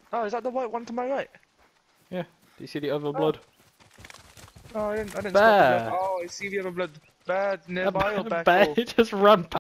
Oh, is that the white one to my right? Yeah. Do you see the other blood? Oh, I didn't Bear. spot the blood. Oh, I see the other blood. Bad A nearby or back? bear just run